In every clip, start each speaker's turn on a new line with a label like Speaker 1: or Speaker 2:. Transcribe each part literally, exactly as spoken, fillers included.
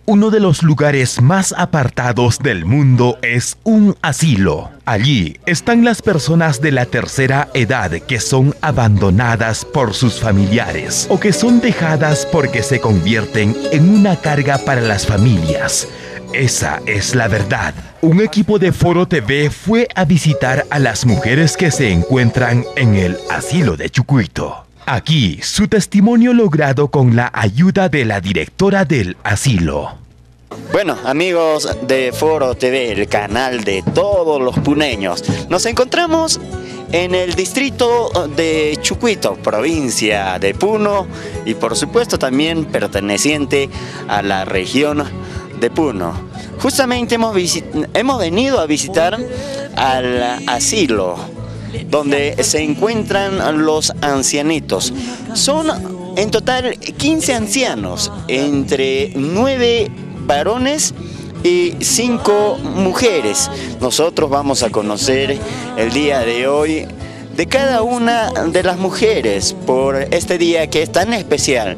Speaker 1: Uno de los lugares más apartados del mundo es un asilo. Allí están las personas de la tercera edad que son abandonadas por sus familiares o que son dejadas porque se convierten en una carga para las familias. Esa es la verdad. Un equipo de Foro T V fue a visitar a las mujeres que se encuentran en el asilo de Chucuito. Aquí, su testimonio logrado con la ayuda de la directora del asilo.
Speaker 2: Bueno, amigos de Foro T V, el canal de todos los puneños, nos encontramos en el distrito de Chucuito, provincia de Puno, y por supuesto también perteneciente a la región de Puno. Justamente hemos, hemos venido a visitar al asilo donde se encuentran los ancianitos. Son en total quince ancianos, entre nueve varones y cinco mujeres. Nosotros vamos a conocer el día de hoy de cada una de las mujeres por este día que es tan especial.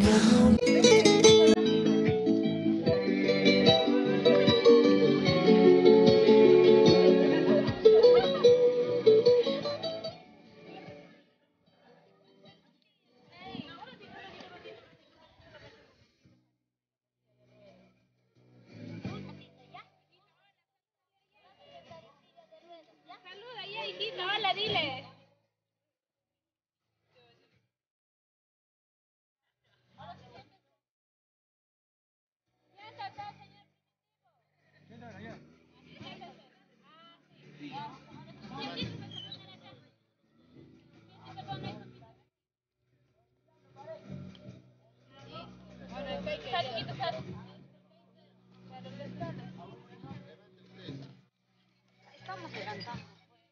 Speaker 3: Hola, dile. Estamos levantando.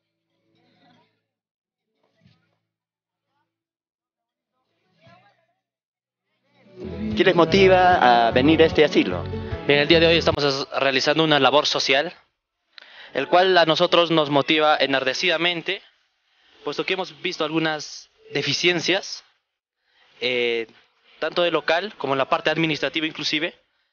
Speaker 2: ¿Qué les motiva a venir a este asilo?
Speaker 4: Bien, el día de hoy estamos realizando una labor social, el cual a nosotros nos motiva enardecidamente, puesto que hemos visto algunas deficiencias, eh, tanto de local como en la parte administrativa inclusive,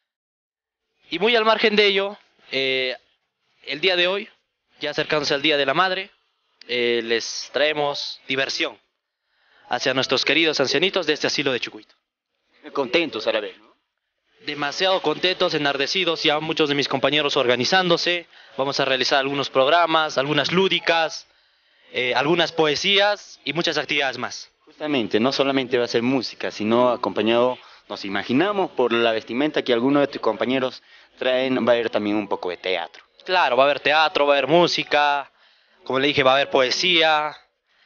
Speaker 4: y muy al margen de ello, eh, el día de hoy, ya acercándose al Día de la Madre, eh, les traemos diversión hacia nuestros queridos ancianitos de este asilo de Chucuito.
Speaker 2: Contentos a la vez, ¿no?
Speaker 4: Demasiado contentos, enardecidos, ya muchos de mis compañeros organizándose. Vamos a realizar algunos programas, algunas lúdicas, eh, algunas poesías y muchas actividades más.
Speaker 2: Justamente, no solamente va a ser música, sino acompañado, nos imaginamos, por la vestimenta que algunos de tus compañeros traen, va a haber también un poco de teatro.
Speaker 4: Claro, va a haber teatro, va a haber música, como le dije, va a haber poesía,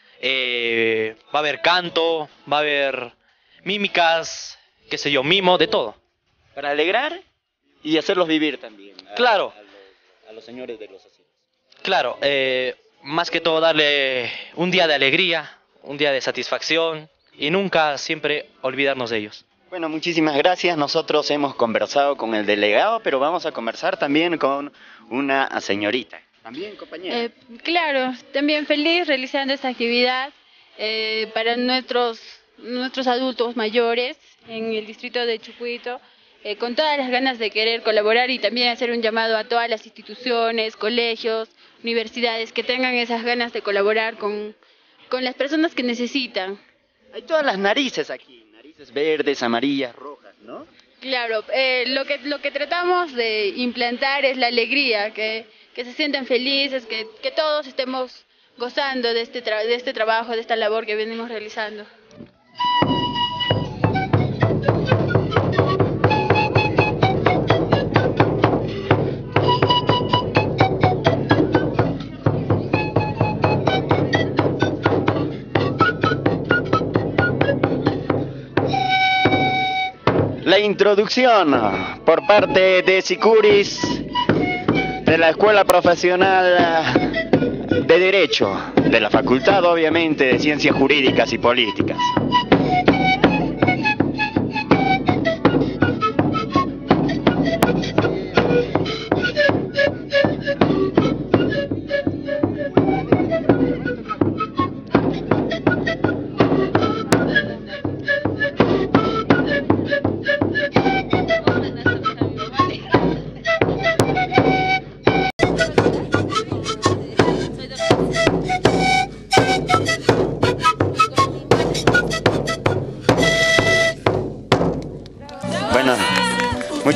Speaker 4: eh, va a haber canto, va a haber mímicas, qué sé yo, mimo, de todo.
Speaker 2: Para alegrar y hacerlos vivir también. A,
Speaker 4: Claro.
Speaker 2: A los, a los señores de los asilos.
Speaker 4: Claro, eh, más que todo darle un día de alegría, un día de satisfacción y nunca siempre olvidarnos de ellos.
Speaker 2: Bueno, muchísimas gracias. Nosotros hemos conversado con el delegado, pero vamos a conversar también con una señorita. También, compañera.
Speaker 5: Eh, claro, también feliz realizando esta actividad eh, para nuestros, nuestros adultos mayores en el distrito de Chucuito, eh, con todas las ganas de querer colaborar y también hacer un llamado a todas las instituciones, colegios, universidades que tengan esas ganas de colaborar con, con las personas que necesitan.
Speaker 2: Hay todas las narices aquí, narices verdes, amarillas, rojas, ¿no?
Speaker 5: Claro, eh, lo que lo que tratamos de implantar es la alegría, que, que se sientan felices, que, que todos estemos gozando de este, tra de este trabajo, de esta labor que venimos realizando.
Speaker 2: La introducción por parte de Sicuris de la Escuela Profesional de Derecho, de la Facultad obviamente de Ciencias Jurídicas y Políticas.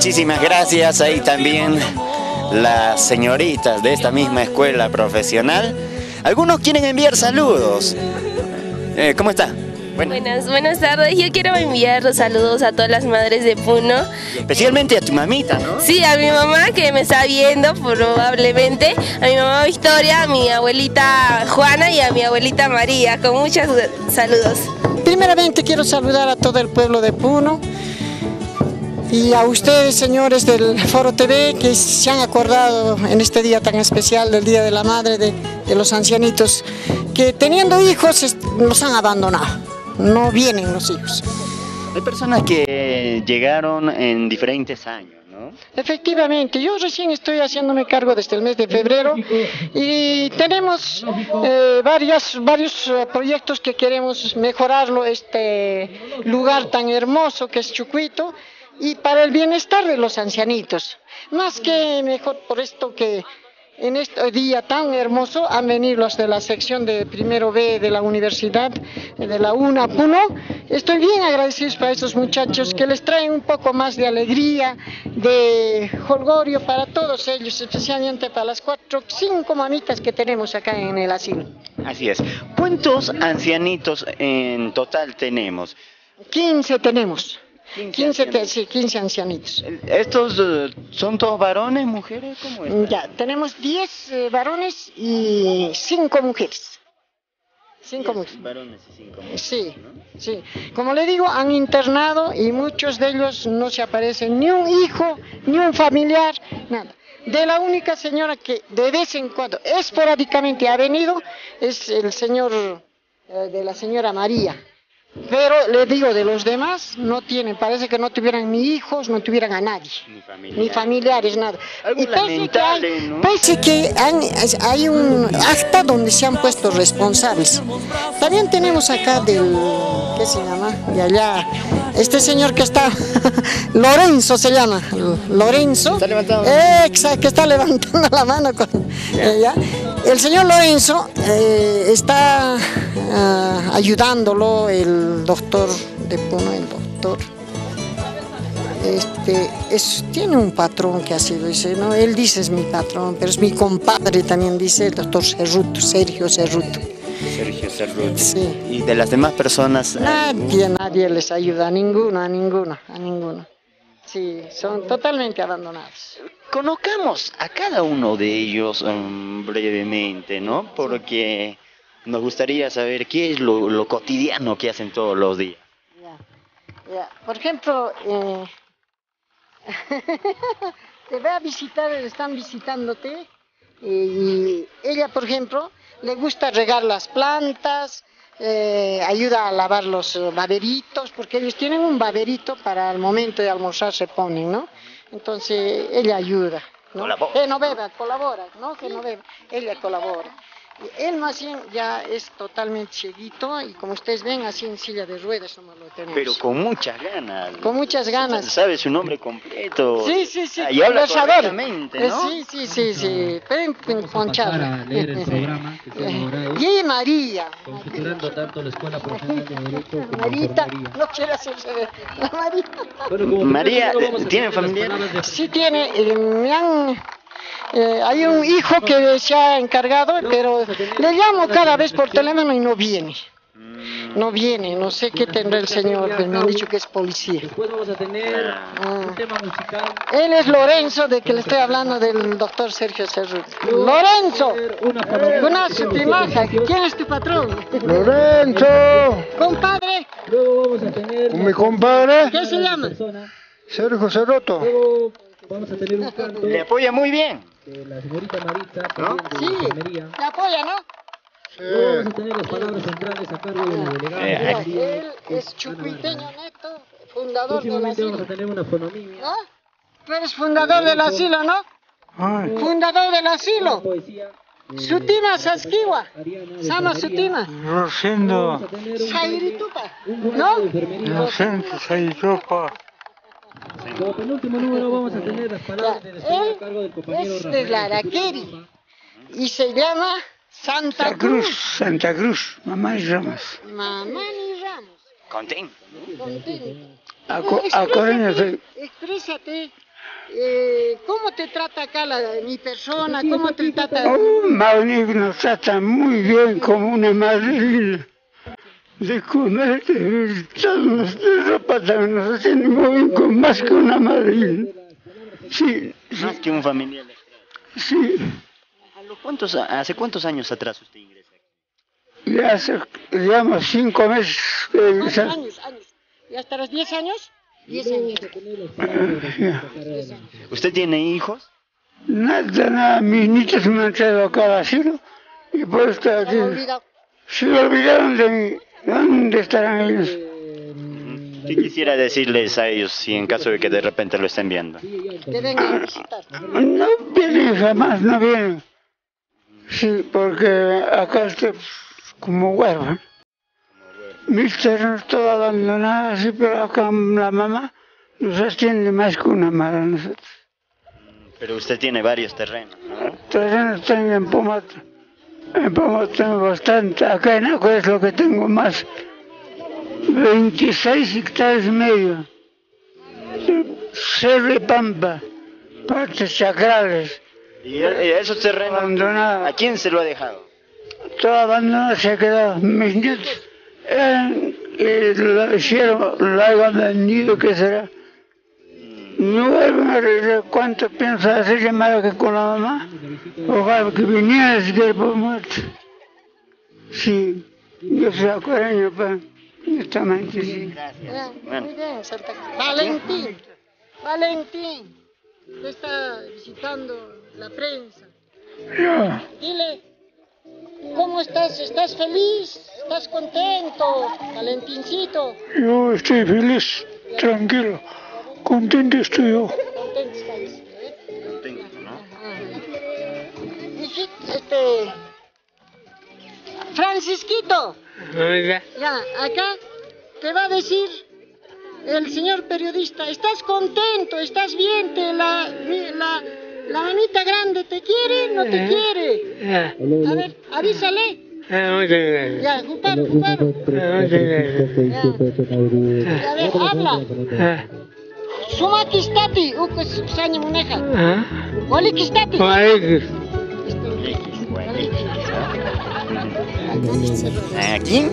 Speaker 2: Muchísimas gracias. Ahí también las señoritas de esta misma escuela profesional. Algunos quieren enviar saludos. Eh, ¿Cómo está?
Speaker 6: Buenas. buenas, buenas tardes. Yo quiero enviar los saludos a todas las madres de Puno.
Speaker 2: Especialmente a tu mamita, ¿no?
Speaker 6: Sí, a mi mamá que me está viendo probablemente, a mi mamá Victoria, a mi abuelita Juana y a mi abuelita María, con muchos saludos.
Speaker 7: Primeramente quiero saludar a todo el pueblo de Puno y a ustedes, señores del Foro T V, que se han acordado en este día tan especial del Día de la Madre, de, de los ancianitos, que teniendo hijos nos han abandonado, no vienen los hijos.
Speaker 2: Hay personas que llegaron en diferentes años, ¿no?
Speaker 7: Efectivamente, yo recién estoy haciéndome cargo desde el mes de febrero y tenemos eh, varias, varios eh, proyectos que queremos mejorarlo, este lugar tan hermoso que es Chucuito, y para el bienestar de los ancianitos. Más que mejor por esto que en este día tan hermoso han venido los de la sección de primero B de la universidad, de la UNA Puno. Estoy bien agradecido para estos muchachos que les traen un poco más de alegría, de jolgorio para todos ellos, especialmente para las cuatro, cinco mamitas que tenemos acá en el asilo.
Speaker 2: Así es. ¿Cuántos ancianitos en total tenemos?
Speaker 7: quince tenemos. quince,
Speaker 2: ancianitos.
Speaker 7: sí, quince ancianitos.
Speaker 2: ¿Estos uh, son todos varones, mujeres? ¿Cómo es?
Speaker 7: Ya, tenemos diez eh, varones y cinco mujeres. Cinco mujeres.
Speaker 2: Varones y cinco mujeres.
Speaker 7: Sí,
Speaker 2: ¿no?
Speaker 7: sí. Como le digo, han internado y muchos de ellos no se aparecen ni un hijo, ni un familiar, nada. De la única señora que de vez en cuando, esporádicamente ha venido, es el señor, eh, de la señora María. Pero le digo, de los demás no tienen, parece que no tuvieran ni hijos, no tuvieran a nadie,
Speaker 2: Ni familiares,
Speaker 7: ni familiares, nada.
Speaker 2: Algo
Speaker 7: Y parece que
Speaker 2: lamentable,
Speaker 7: hay,
Speaker 2: ¿no?
Speaker 7: parece que han- hay un acta donde se han puesto responsables. También tenemos acá del, ¿qué se llama? De allá, este señor que está, Lorenzo se llama, Lorenzo.
Speaker 2: Está levantando.
Speaker 7: Exacto, que está levantando la mano con ella. El señor Lorenzo eh, está ah, ayudándolo, el doctor de Puno, el doctor. Este, es, tiene un patrón que ha sido, dice, no, él dice es mi patrón, pero es mi compadre también, dice el doctor Cerruto, Sergio Cerruto.
Speaker 2: Sergio Cerruti.
Speaker 7: Sí.
Speaker 2: ¿Y de las demás personas?
Speaker 7: Nadie, nadie les ayuda, a ninguno, a ninguno, a ninguno. Sí, son totalmente abandonados.
Speaker 2: Conozcamos a cada uno de ellos um, brevemente, ¿no? Porque nos gustaría saber qué es lo, lo cotidiano que hacen todos los días.
Speaker 7: Ya, ya. Por ejemplo, eh, te va a visitar, están visitándote, eh, y ella, por ejemplo, le gusta regar las plantas, eh, ayuda a lavar los eh, baberitos, porque ellos tienen un baberito para el momento de almorzar se ponen, ¿no? Entonces ella ayuda, ¿no?
Speaker 2: Colabora.
Speaker 7: Que no beba, colabora, ¿no? Que no beba, ella colabora. Y él más bien ya es totalmente cieguito y como ustedes ven, así en silla de ruedas nomás lo tenemos.
Speaker 2: Pero con muchas ganas.
Speaker 7: Con muchas ganas.
Speaker 2: ¿Sabe su nombre completo?
Speaker 7: Sí, sí, sí,
Speaker 2: Ah, y habla
Speaker 7: conversador.
Speaker 2: correctamente, ¿no?
Speaker 7: Eh, Sí, sí, sí, sí, ven ponchado.
Speaker 8: Para leer el programa que se elaborado,
Speaker 7: Y María.
Speaker 8: configurando tanto la Escuela Profesional de Derecho como
Speaker 7: Marita,
Speaker 8: Enfermería.
Speaker 7: no quiero hacerse ver. La Marita.
Speaker 8: Bueno, como
Speaker 2: María,
Speaker 8: primero vamos a
Speaker 2: ¿tiene
Speaker 8: tener las
Speaker 2: familia?
Speaker 8: palabras de-
Speaker 7: Sí tiene, eh, me han, eh, hay un hijo que se ha encargado, pero le llamo cada vez por teléfono y no viene. No viene, no sé qué tendrá el señor, pero me han dicho que es policía.
Speaker 8: Después vamos a tener
Speaker 7: Ah.
Speaker 8: un tema musical.
Speaker 7: Él es Lorenzo, de que le estoy hablando del doctor Sergio Cerruti. ¡Lorenzo!
Speaker 8: Una palabra.
Speaker 7: Una suprimaja, ¿quién es tu patrón?
Speaker 9: Lorenzo,
Speaker 7: Compadre,
Speaker 8: Luego vamos a tener
Speaker 9: mi compadre,
Speaker 7: ¿qué se llama?
Speaker 8: persona.
Speaker 9: Sergio Cerroto.
Speaker 8: Luego vamos a tener un canto
Speaker 2: Le apoya muy bien.
Speaker 8: de la señorita Maritza,
Speaker 2: ¿No?
Speaker 8: también de
Speaker 7: Sí,
Speaker 8: enfermería.
Speaker 7: te apoya, ¿no?
Speaker 8: Luego vamos a tener las palabras centrales a cargo de la delegada.
Speaker 2: Eh,
Speaker 7: Mira,
Speaker 8: María
Speaker 7: él es chucuiteño neto, fundador del
Speaker 8: Próximamente vamos a
Speaker 7: asilo.
Speaker 8: tener una fonomía,
Speaker 7: ¿No? Tú eres fundador del asilo, ¿no?
Speaker 9: Ay,
Speaker 7: Fundador del asilo.
Speaker 8: poesía. eh,
Speaker 7: Sutima Saskiwa.
Speaker 8: Ariana de
Speaker 7: Sama
Speaker 8: enfermería.
Speaker 7: Sutima.
Speaker 9: no siendo,
Speaker 8: Vamos a tener un
Speaker 7: Sairitupa.
Speaker 8: un grupo
Speaker 7: ¿No?
Speaker 8: de enfermería.
Speaker 9: no siento, soy sopa.
Speaker 8: Como penúltimo número vamos a tener las palabras de despedida a cargo del compañero
Speaker 7: Es de
Speaker 8: Rafael
Speaker 7: la
Speaker 8: Sepúlveda
Speaker 7: Araqueri.
Speaker 8: Ropa.
Speaker 7: Y se llama Santa
Speaker 9: Santa Cruz,
Speaker 7: Cruz.
Speaker 9: Santa Cruz, mamá y Ramas.
Speaker 7: Mamá ni Ramos.
Speaker 2: Contén.
Speaker 7: Contento.
Speaker 9: Aco- Acordeña, soy-
Speaker 7: Exprésate. Eh, ¿Cómo te trata acá la, mi persona? ¿Cómo te trata?
Speaker 9: Oh, Maunic nos trata muy bien como una madrina. De comer, de vestirnos, de ropa también nos hacen muy bien, con más que una madrina. Sí, sí.
Speaker 2: Más que un familiar.
Speaker 9: Sí.
Speaker 2: ¿A los cuántos, ¿Hace cuántos años atrás usted ingresa aquí?
Speaker 9: Ya hace, digamos, cinco meses. Eh,
Speaker 7: Años, años, años. ¿Y hasta los diez años? Diez años.
Speaker 2: ¿Usted tiene hijos?
Speaker 9: Nada, nada, mis nietos me han traído acá al asilo y por esto aquí. Se olvidaron de mí. ¿Dónde estarán ellos?
Speaker 2: ¿Qué quisiera decirles a ellos si en caso de que de repente lo estén viendo?
Speaker 7: Que vengan a visitar.
Speaker 9: No vienen jamás, no vienen. Sí, porque acá estoy como huérfano. Mis terrenos todos abandonados, sí, pero acá la mamá nos atiende más que una madre a nosotros.
Speaker 2: Pero usted tiene varios terrenos, ¿no?
Speaker 9: Terrenos tengo en Pomoto. En Pomoto tengo bastante. Acá en Aco es lo que tengo más. veintiséis hectáreas y medio. Cerro y Pampa. Partes chacrales.
Speaker 2: ¿Y esos terrenos
Speaker 9: abandonados?
Speaker 2: ¿A quién se lo ha dejado?
Speaker 9: Todo abandonado se ha quedado. Mis nietos eran, y lo hicieron, lo hayan vendido, ¿qué será? No vuelven a regresar. ¿Cuánto piensa hacer llamada que con la mamá? Ojalá que viniera si quiere por muerto. Sí, yo soy acuareño, pa. Justamente sí.
Speaker 7: Gracias. Bueno. Muy bien, Santa Cruz. Valentín, Valentín, te está visitando la prensa.
Speaker 9: Yo.
Speaker 7: Dile, ¿cómo estás? ¿Estás feliz? ¿Estás contento, Valentincito?
Speaker 9: Yo estoy feliz, tranquilo, contento estoy yo.
Speaker 7: Contento estás, ¿eh?
Speaker 2: Contento, ¿no?
Speaker 7: Hijito, este... Francisquito. Ya, acá te va a decir el señor periodista, ¿estás contento? ¿Estás bien? ¿Te la, la, la manita grande te quiere? ¿No te quiere? A ver, avísale. Ya, ocupado, ocupado. Ya. A ver, habla. Sumakistati, ukus sanya muneja. Walikistati.
Speaker 2: ¿Aquí?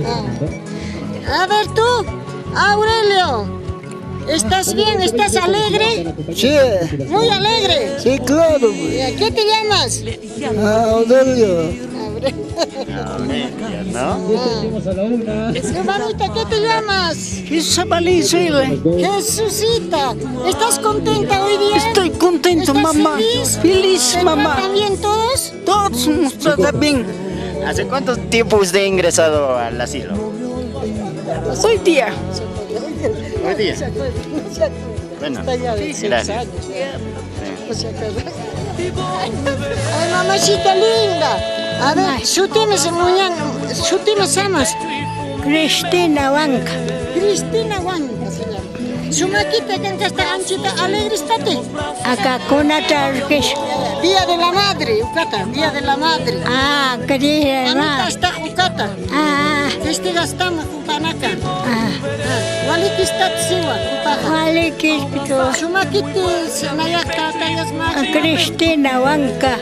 Speaker 7: A ver tú, Aurelio, ¿estás bien? ¿Estás alegre?
Speaker 10: Sí.
Speaker 7: Muy alegre.
Speaker 10: Sí, claro.
Speaker 7: ¿Qué te llamas?
Speaker 10: Aurelio.
Speaker 2: Aurelio, ¿no?
Speaker 7: Hermanita, ¿qué te llamas?
Speaker 10: Jesucita.
Speaker 7: Jesucita, ¿estás contenta hoy día?
Speaker 10: Estoy contento,
Speaker 7: ¿Estás
Speaker 10: mamá.
Speaker 7: Feliz,
Speaker 10: feliz
Speaker 7: ¿Te
Speaker 10: mamá.
Speaker 7: tratan bien todos?
Speaker 10: Todos nos tratan bien.
Speaker 2: ¿Hace cuánto tiempo usted ha ingresado al asilo?
Speaker 10: Hoy día.
Speaker 2: Hoy día. Bueno, gracias.
Speaker 7: Ay, mamacita linda. A ver, ¿sutime se muñan? ¿Sutime samas?
Speaker 10: Cristina Huanca.
Speaker 7: Cristina Huanca se llama. Su maquita que está anchita, alegre estate.
Speaker 10: Acá con Atarques.
Speaker 7: Día de la Madre, Ucata, Día de la Madre.
Speaker 10: Ah, querida
Speaker 7: Mamita está Ucata.
Speaker 10: Ah.
Speaker 7: Este gastamos Upanaka.
Speaker 10: Ah.
Speaker 7: Waliki está Tsiwa, Upaja.
Speaker 10: Waliki.
Speaker 7: Su maquita se nayakta, tallas más.
Speaker 10: Cristina Huanca.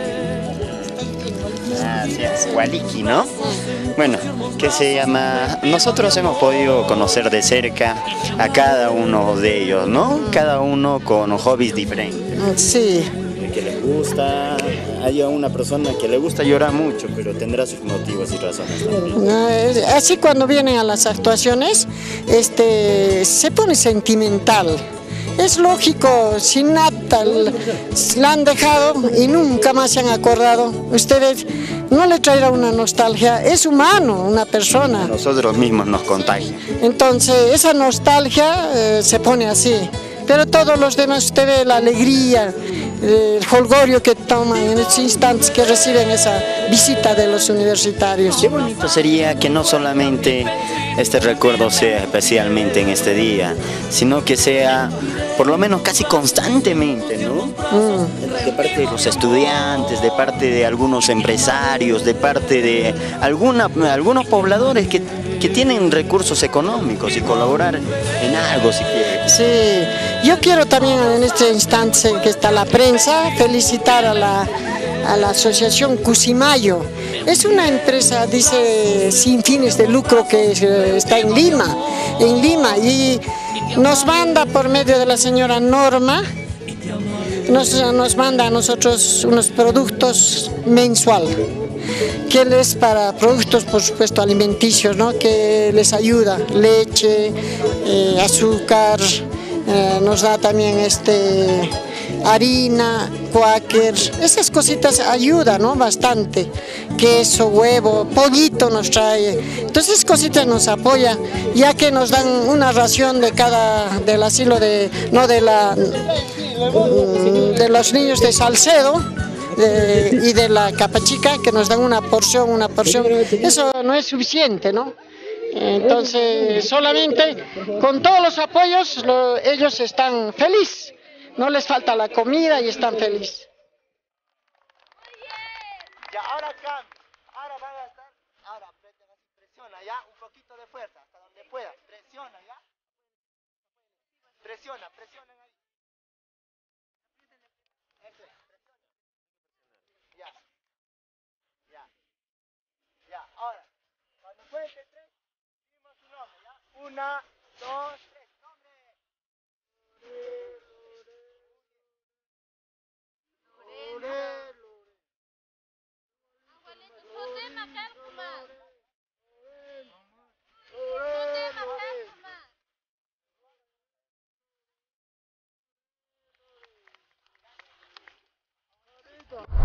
Speaker 2: Gracias, Waliki, ¿no? Bueno, ¿qué se llama? Nosotros hemos podido conocer de cerca a cada uno de ellos, ¿no? Cada uno con hobbies diferentes.
Speaker 7: Sí.
Speaker 2: Que les gusta, hay una persona que le gusta llorar mucho, pero tendrá sus motivos y razones también.
Speaker 7: Así cuando vienen a las actuaciones, este, se pone sentimental. Es lógico, si nada la han dejado y nunca más se han acordado. Ustedes no le traerá una nostalgia, es humano, una persona.
Speaker 2: Nosotros mismos nos contagian.
Speaker 7: Entonces esa nostalgia eh, se pone así. Pero todos los demás, usted ve la alegría, el jolgorio que toman en estos instantes que reciben esa visita de los universitarios.
Speaker 2: Qué bonito sería que no solamente este recuerdo sea especialmente en este día, sino que sea por lo menos casi constantemente, ¿no? Mm. De parte de los estudiantes, de parte de algunos empresarios, de parte de alguna, algunos pobladores que, que tienen recursos económicos y colaborar en algo si quieren.
Speaker 7: Sí. Yo quiero también en este instante en que está la prensa felicitar a la, a la asociación Cusimayo. Es una empresa, dice, sin fines de lucro que está en Lima, en Lima, y nos manda por medio de la señora Norma, nos, nos manda a nosotros unos productos mensual, que es para productos, por supuesto, alimenticios, ¿no? Que les ayuda, leche, eh, azúcar, eh, nos da también este, harina, cuáquer, esas cositas ayudan, ¿no? Bastante, queso, huevo, pollito nos trae, entonces esas cositas nos apoya, ya que nos dan una ración de cada, del asilo de, no de la, de los niños de Salcedo, De, y de la Capachica, que nos dan una porción, una porción, eso no es suficiente, ¿no? Entonces, solamente con todos los apoyos, lo, ellos están felices, no les falta la comida y están felices.
Speaker 11: Ya, ahora cambia, ahora van a estar, ahora presiona ya, un poquito de fuerza, hasta donde pueda, presiona ya, presiona, presiona ahí. Ya, ya, ya, ahora, cuando cuente tres, decimos su nombre, ¿ya? Una, dos, tres, nombre. Lore, Lore.